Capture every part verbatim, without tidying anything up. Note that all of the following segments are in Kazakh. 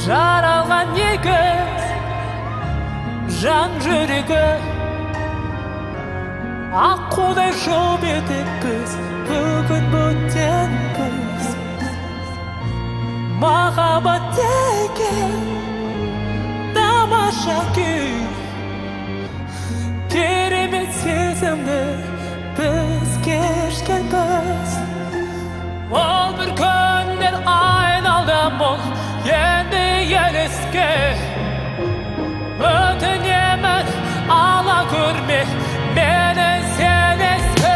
жаралған екі жан жүрегі, аққудай жол бетіппіз, бүгін бөтенбіз. Махаббат деген тамаша күй, керемет сезімді біз кешкенбіз. Ол бір күндер айналды мұң, енді елеске. Өтінемін, ала көрме мені сен еске.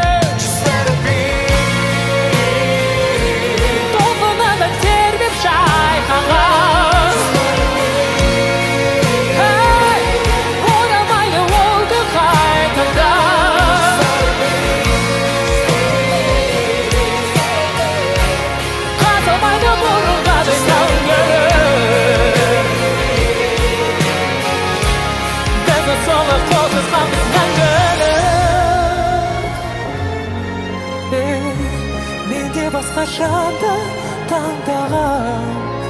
Толқынында тербеп шайқаған, оралмайды ол күн қайтадан. Қазылмайды бұрынғадай сәулелер, бізді солы қолсыз қалмыз мәңгілік. Менде басқа жанды таңдаған,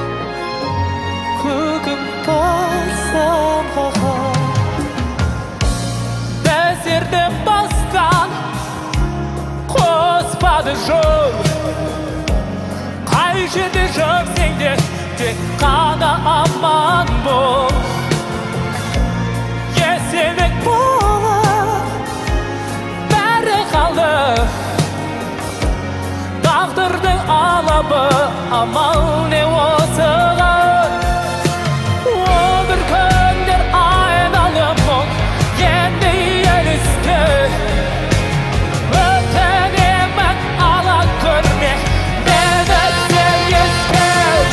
көгім барсам қаған. Біздерді бастан қоспады жол, қай жерде жүрсең де тек қана аман бол. Есемек болып бәрі қалды, тағдырдың алабы, амал не осыған. Ол бір күндер айналып мұң, енді елеске. Өтінемін, ала көрме мені сен еске.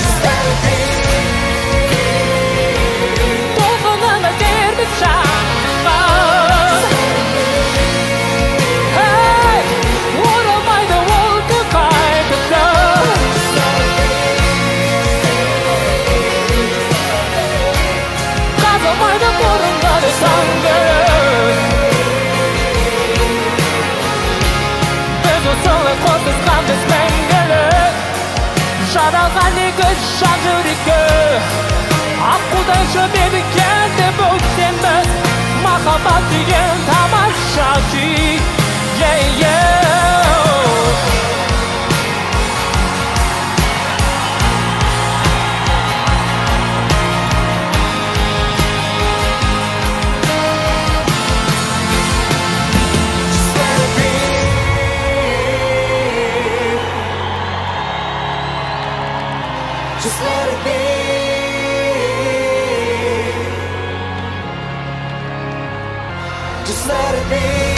Толқынында тербеп шайқаған, оралмайды ол күн қайтадан. Қазылмайды бұрынғадай сәулелер, біз осылай қосылып қалмыз мәңгілік. Жаралған екі жан жүрегі, аққудай жібек енді бөтенбіз. Махаббат деген тамаша күй, yeah, yeah. Just let it be. Just let it be.